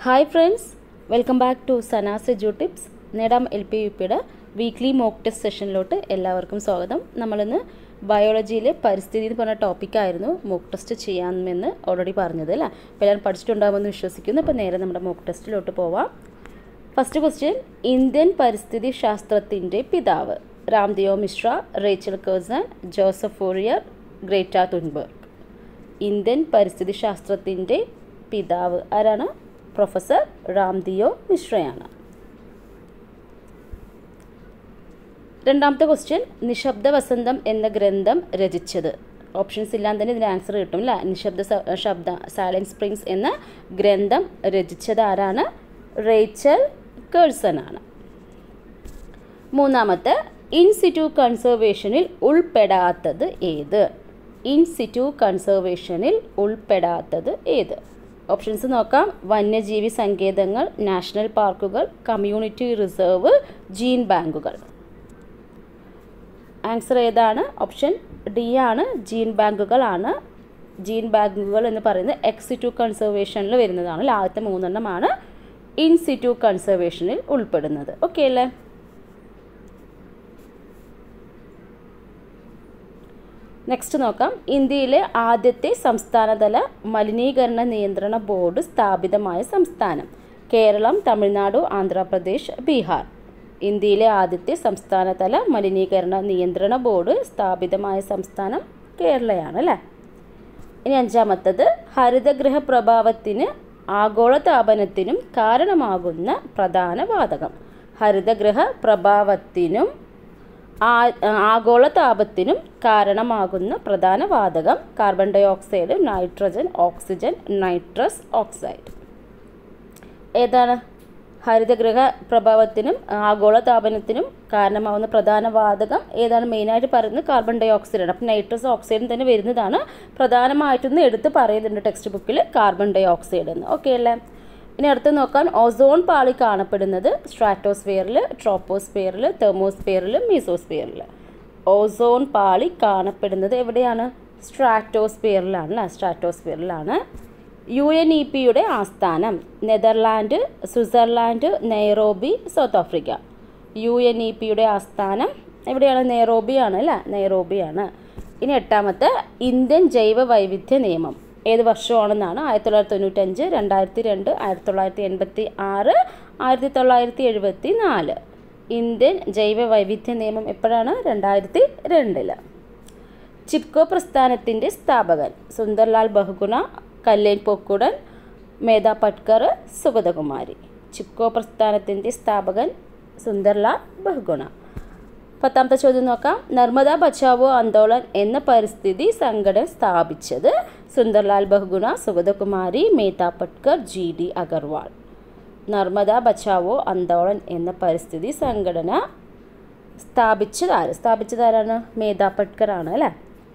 Hi friends, welcome back to Sana's edu tips. നേടാം LP UPയുടെ weekly mock test സെഷനിലോട്ട് എല്ലാവർക്കും സ്വാഗതം. നമ്മളിന്ന് ബയോളജിയിലെ പരിസ്ഥിതി എന്ന് പറഞ്ഞ ടോപ്പിക്കായിരുന്നു മോക്ക് ടെസ്റ്റ് ചെയ്യാമെന്ന് ഓൾറെഡി പറഞ്ഞത് അല്ലേ. അപ്പോൾ എല്ലാവരും പഠിച്ചിട്ടുണ്ടാകുമെന്ന് വിശ്വസിക്കുന്നു. അപ്പോൾ നേരെ നമ്മുടെ മോക്ക് ടെസ്റ്റിലോട്ട് പോവാം. ഫസ്റ്റ് ക്വസ്റ്റ്യൻ, ഇന്ത്യൻ പരിസ്ഥിതി ശാസ്ത്രത്തിൻ്റെ പിതാവ്? Ramdeo Mishra, Rachel Carson, Joseph Fourier, Greta Thunberg. Indian പരിസ്ഥിതി ശാസ്ത്രത്തിൻ്റെ പിതാവ് ആരാണ്? പ്രൊഫസർ രാംദിയോ മിശ്രയാണ്. രണ്ടാമത്തെ ക്വസ്റ്റ്യൻ, നിശബ്ദ വസന്തം എന്ന ഗ്രന്ഥം രചിച്ചത്? ഓപ്ഷൻസ് ഇല്ലാതെ തന്നെ ഇതിന് ആൻസർ കിട്ടും അല്ലേ. നിശബ്ദ സൈലന്റ് സ്പ്രിങ്സ് എന്ന ഗ്രന്ഥം രചിച്ചത് ആരാണ്? റേച്ചൽ കേഴ്സൺ ആണ്. മൂന്നാമത്തെ, ഇൻസിറ്റു കൺസർവേഷനിൽ ഉൾപ്പെടാത്തത് ഏത്? ഇൻസിറ്റു കൺസർവേഷനിൽ ഉൾപ്പെടാത്തത് ഏത്? ഓപ്ഷൻസ് നോക്കാം. വന്യജീവി സങ്കേതങ്ങൾ, നാഷണൽ പാർക്കുകൾ, കമ്മ്യൂണിറ്റി റിസർവ്, ജീൻ ബാങ്കുകൾ. ആൻസർ ഏതാണ്? ഓപ്ഷൻ ഡി ആണ്, ജീൻ ബാങ്കുകളാണ്. ജീൻ ബാങ്കുകൾ എന്ന് പറയുന്നത് എക്സിറ്റു കൺസർവേഷനിൽ വരുന്നതാണ്. ആദ്യത്തെ മൂന്നെണ്ണമാണ് ഇൻസിറ്റു കൺസർവേഷനിൽ ഉൾപ്പെടുന്നത്. ഓക്കെ അല്ലേ? നെക്സ്റ്റ് നോക്കാം. ഇന്ത്യയിലെ ആദ്യത്തെ സംസ്ഥാനതല മലിനീകരണ നിയന്ത്രണ ബോർഡ് സ്ഥാപിതമായ സംസ്ഥാനം? കേരളം, തമിഴ്നാട്, ആന്ധ്രാപ്രദേശ്, ബീഹാർ. ഇന്ത്യയിലെ ആദ്യത്തെ സംസ്ഥാനതല മലിനീകരണ നിയന്ത്രണ ബോർഡ് സ്ഥാപിതമായ സംസ്ഥാനം കേരളയാണ് അല്ലേ. ഇനി അഞ്ചാമത്തത്, ഹരിതഗൃഹ പ്രഭാവത്തിന് ആഗോളതാപനത്തിനും കാരണമാകുന്ന പ്രധാന വാതകം? ഹരിതഗൃഹ പ്രഭാവത്തിനും ആഗോളതാപത്തിനും കാരണമാകുന്ന പ്രധാന വാതകം carbon dioxide, nitrogen, oxygen, nitrous oxide. ഏതാണ്? ഹരിതഗൃഹ പ്രഭാവത്തിനും ആഗോളതാപനത്തിനും കാരണമാകുന്ന പ്രധാന വാതകം ഏതാണ്? മെയിനായിട്ട് പറയുന്നത് കാർബൺ ഡൈ ഓക്സൈഡാണ്. അപ്പം നൈട്രസ് ഓക്സൈഡും തന്നെ വരുന്നതാണ്. പ്രധാനമായിട്ടൊന്ന് എടുത്ത് പറയുന്നുണ്ട് ടെക്സ്റ്റ് ബുക്കിൽ കാർബൺ ഡൈ ഓക്സൈഡ് എന്ന്. ഓക്കെ അല്ലേ? ഇനി അടുത്ത് നോക്കാം. ഓസോൺ പാളി കാണപ്പെടുന്നത് സ്ട്രാറ്റോസ്ഫിയറിൽ, ട്രോപ്പോസ്ഫിയറിൽ, തെർമോസ്ഫിയറിൽ, മീസോസ്ഫിയറിൽ. ഓസോൺ പാളി കാണപ്പെടുന്നത് എവിടെയാണ്? സ്ട്രാറ്റോസ്ഫിയറിലാണ് അല്ലേ. സ്ട്രാറ്റോസ്ഫിയറിലാണ്. UNEPയുടെ ആസ്ഥാനം? Netherland, Switzerland, Nairobi, South Africa. UNEPയുടെ ആസ്ഥാനം എവിടെയാണ്? നൈറോബിയാണ് അല്ലേ. നൈറോബിയാണ്. ഇനി എട്ടാമത്തെ, ഇന്ത്യൻ ജൈവ വൈവിധ്യ നിയമം ഏത് വർഷമാണെന്നാണ്? 1995, 2002, 1986, 1974. ഇന്ത്യൻ ജൈവ വൈവിധ്യ നിയമം എപ്പോഴാണ്? 2002. ചിപ്കോ പ്രസ്ഥാനത്തിൻ്റെ സ്ഥാപകൻ? സുന്ദർലാൽ ബഹുഗുണ, കല്ലേൻ പൊക്കുടൻ, മേധ പട്കർ, സുഗതകുമാരി. ചിപ്കോ പ്രസ്ഥാനത്തിൻ്റെ സ്ഥാപകൻ സുന്ദർലാൽ ബഹുഗുണ. പത്താമത്തെ ചോദ്യം നോക്കാം. നർമ്മദ ബച്ചാവോ ആന്തോളൻ എന്ന പരിസ്ഥിതി സംഘടന സ്ഥാപിച്ചത്? സുന്ദർലാൽ ബഹുഗുണ, സുഗതകുമാരി, മേധ പട്കർ, GD അഗർവാൾ. നർമ്മദ ബച്ചാവോ ആന്തോളൻ എന്ന പരിസ്ഥിതി സംഘടന സ്ഥാപിച്ചതാരാണ്? മേധ പട്കർ ആണ് അല്ലേ.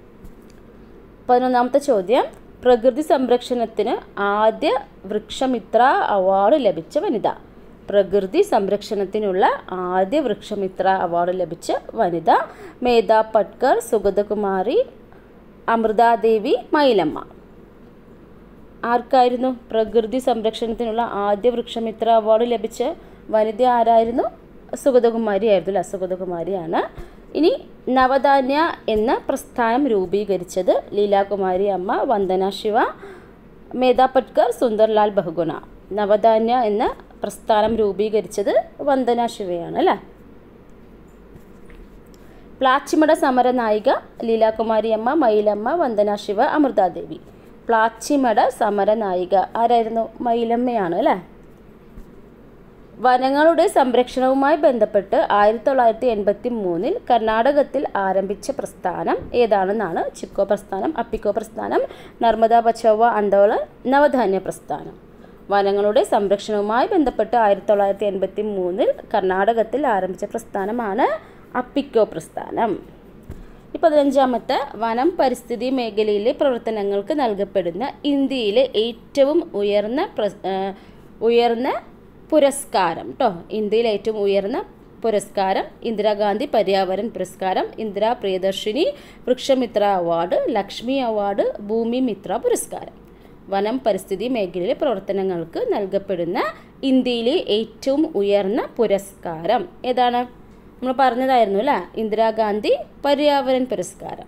11ാമത്തെ ചോദ്യം, പ്രകൃതി സംരക്ഷണത്തിന് ആദ്യ വൃക്ഷമിത്ര അവാർഡ് ലഭിച്ച വനിത? പ്രകൃതി സംരക്ഷണത്തിനുള്ള ആദ്യ വൃക്ഷമിത്ര അവാർഡ് ലഭിച്ച വനിത? മേധ പട്കർ, സുഗതകുമാരി, അമൃതാദേവി, മൈലമ്മ. ആർക്കായിരുന്നു പ്രകൃതി സംരക്ഷണത്തിനുള്ള ആദ്യ വൃക്ഷമിത്ര അവാർഡ് ലഭിച്ച വനിത? ആരായിരുന്നു? സുഗതകുമാരി ആയിരുന്നു അല്ലേ. സുഗതകുമാരിയാണ്. ഇനി നവധാന്യ എന്ന പ്രസ്ഥാനം രൂപീകരിച്ചത്? ലീലാകുമാരി അമ്മ, വന്ദന ശിവ, മേധ പട്കർ, സുന്ദർലാൽ ബഹുഗുണ. നവധാന്യ എന്ന പ്രസ്ഥാനം രൂപീകരിച്ചത് വന്ദന ശിവയാണ് അല്ലേ. പ്ലാച്ചിമട സമര നായിക? ലീലാകുമാരി അമ്മ, മൈലമ്മ, വന്ദന ശിവ, അമൃതാദേവി. പ്ലാച്ചിമട സമര നായിക ആരായിരുന്നു? മൈലമ്മയാണ് അല്ലേ. വനങ്ങളുടെ സംരക്ഷണവുമായി ബന്ധപ്പെട്ട് 1983 കർണാടകത്തിൽ ആരംഭിച്ച പ്രസ്ഥാനം ഏതാണെന്നാണ്? ചിപ്കോ പ്രസ്ഥാനം, അപ്പിക്കോ പ്രസ്ഥാനം, നർമ്മദ ബച്ചാവോ ആന്തോളൻ, നവധാന്യ പ്രസ്ഥാനം. വനങ്ങളുടെ സംരക്ഷണവുമായി ബന്ധപ്പെട്ട് 1983 കർണാടകത്തിൽ ആരംഭിച്ച പ്രസ്ഥാനമാണ് അപ്പിക്കോ പ്രസ്ഥാനം. 15ാമത്തെ, വനം പരിസ്ഥിതി മേഖലയിലെ പ്രവർത്തനങ്ങൾക്ക് നൽകപ്പെടുന്ന ഇന്ത്യയിലെ ഏറ്റവും ഉയർന്ന പുരസ്കാരം കേട്ടോ. ഇന്ത്യയിലെ ഏറ്റവും ഉയർന്ന പുരസ്കാരം ഇന്ദിരാഗാന്ധി പര്യാവരൺ പുരസ്കാരം, ഇന്ദിരാ പ്രിയദർശിനി വൃക്ഷമിത്ര അവാർഡ്, ലക്ഷ്മി അവാർഡ്, ഭൂമി മിത്ര പുരസ്കാരം. വനം പരിസ്ഥിതി മേഖലയിലെ പ്രവർത്തനങ്ങൾക്ക് നൽകപ്പെടുന്ന ഇന്ത്യയിലെ ഏറ്റവും ഉയർന്ന പുരസ്കാരം ഏതാണ്? നമ്മൾ പറഞ്ഞതായിരുന്നു അല്ലേ, ഇന്ദിരാഗാന്ധി പര്യാവരൺ പുരസ്കാരം.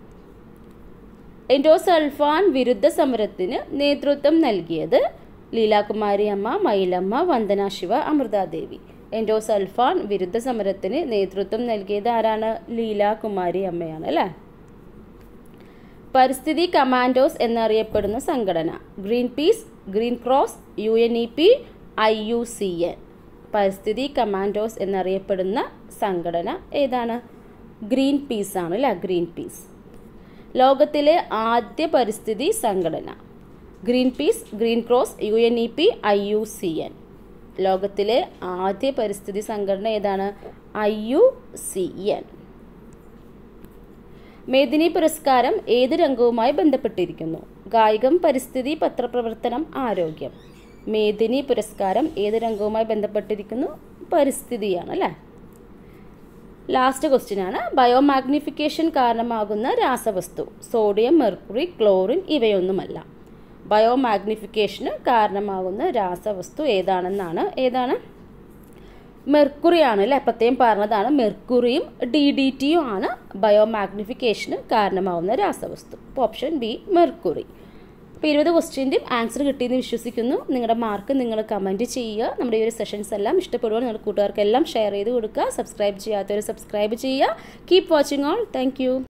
എൻഡോസൾഫാൻ വിരുദ്ധ സമരത്തിന് നേതൃത്വം നൽകിയത് ലീലാകുമാരി അമ്മ, മയിലമ്മ, വന്ദന ശിവ, അമൃതാദേവി. എൻഡോസൾഫാൻ വിരുദ്ധ സമരത്തിന് നേതൃത്വം നൽകിയത് ആരാണ്? ലീലാകുമാരി അമ്മയാണ് അല്ലേ. പരിസ്ഥിതി കമാൻഡോസ് എന്നറിയപ്പെടുന്ന സംഘടന Greenpeace, green cross, UNEP, IUCN. പരിസ്ഥിതി കമാൻഡോസ് എന്നറിയപ്പെടുന്ന സംഘടന ഏതാണ്? ഗ്രീൻ പീസ് ആണ് അല്ലേ, ഗ്രീൻ പീസ്. ലോകത്തിലെ ആദ്യ പരിസ്ഥിതി സംഘടന Greenpeace, green cross, UNEP, IUCN. ലോകത്തിലെ ആദ്യ പരിസ്ഥിതി സംഘടന ഏതാണ്? IUCN. മേദിനി പുരസ്കാരം ഏത് രംഗവുമായി ബന്ധപ്പെട്ടിരിക്കുന്നു? കായികം, പരിസ്ഥിതി, പത്രപ്രവർത്തനം, ആരോഗ്യം. മേദിനി പുരസ്കാരം ഏത് രംഗവുമായി ബന്ധപ്പെട്ടിരിക്കുന്നു? പരിസ്ഥിതിയാണ് അല്ലേ. ലാസ്റ്റ് ക്വസ്റ്റ്യൻ ആണ്, ബയോമാഗ്നിഫിക്കേഷൻ കാരണമാകുന്ന രാസവസ്തു സോഡിയം, മെർക്കുറി, ക്ലോറിൻ ഇവയൊന്നുമല്ല. ബയോമാഗ്നിഫിക്കേഷന് കാരണമാകുന്ന രാസവസ്തു ഏതാണ്? മെർക്കുറി ആണ് അല്ലേ, പ്രത്യേകം പറഞ്ഞതാണ്. മെർക്കുറിയും DDTയും ആണ് ബയോമാഗ്നിഫിക്കേഷന് കാരണമാകുന്ന രാസവസ്തു. അപ്പോൾ ഓപ്ഷൻ ബി മെർക്കുറി. അപ്പോൾ 20 ക്വസ്റ്റ്യൻ്റെയും ആൻസർ കിട്ടിയെന്ന് വിശ്വസിക്കുന്നു. നിങ്ങളുടെ മാർക്ക് നിങ്ങൾ കമൻറ്റ് ചെയ്യുക. നമ്മുടെ ഈ ഒരു സെഷൻസ് എല്ലാം ഇഷ്ടപ്പെടുവാൻ നിങ്ങളുടെ കൂട്ടുകാർക്കെല്ലാം ഷെയർ ചെയ്ത് കൊടുക്കുക. സബ്സ്ക്രൈബ് ചെയ്യാത്തവർ സബ്സ്ക്രൈബ് ചെയ്യുക. Keep watching all. Thank U.